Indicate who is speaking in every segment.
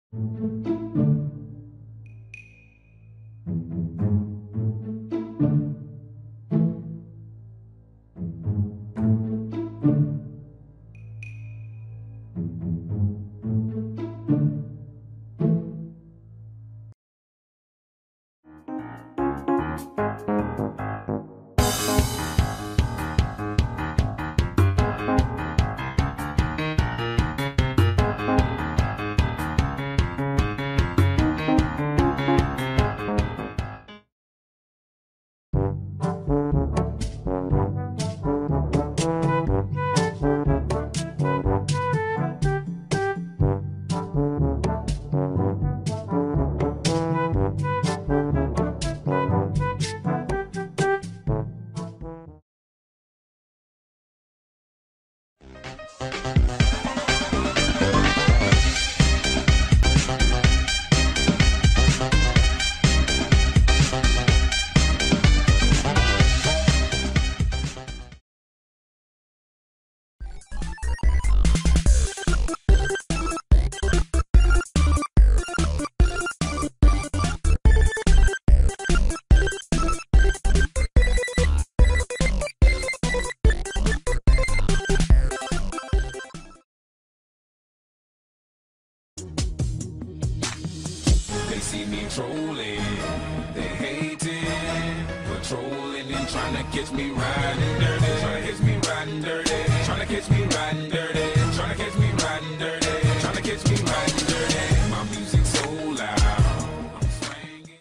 Speaker 1: They see me trolling, they hating, patrolling and trying to catch me riding dirty, trying to catch me riding dirty, trying to catch me riding dirty, trying to catch me riding dirty, trying to catch me riding dirty. My music's so loud, I'm swinging.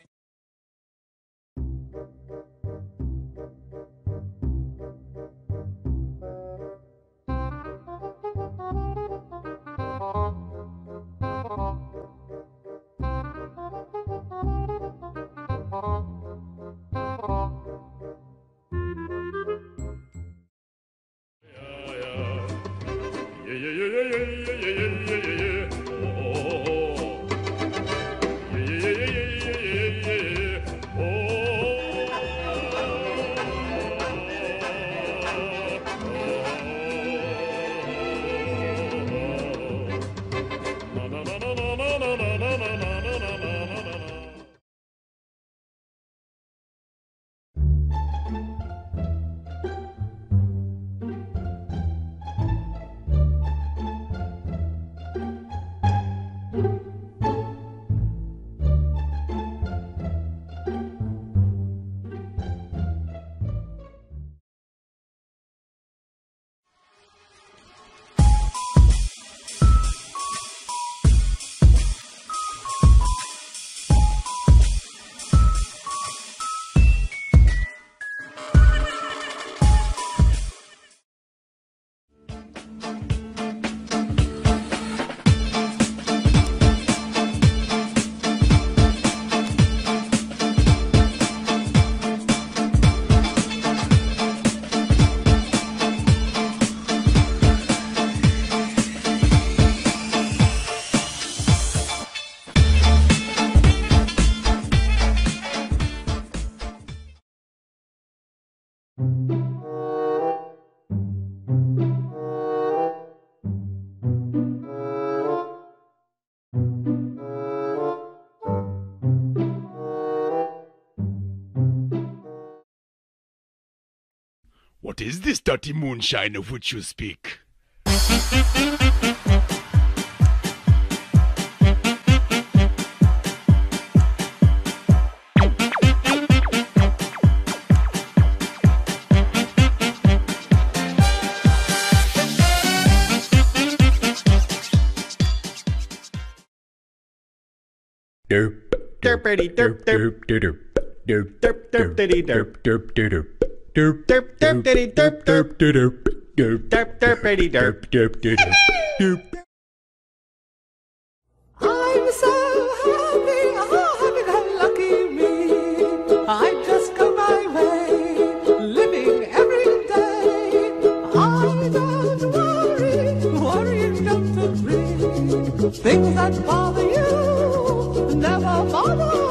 Speaker 2: What is this dirty moonshine of which you speak?
Speaker 3: Derp derpity derp derp derp derp derp derpity derp derp derp derp derp derpity derp derp derp derp derp derpity derp derp derp derp.
Speaker 4: I'm so happy, oh happy lucky me. I just go my way, living every day. I don't worry, worrying's just a dream. Things that bother you never bother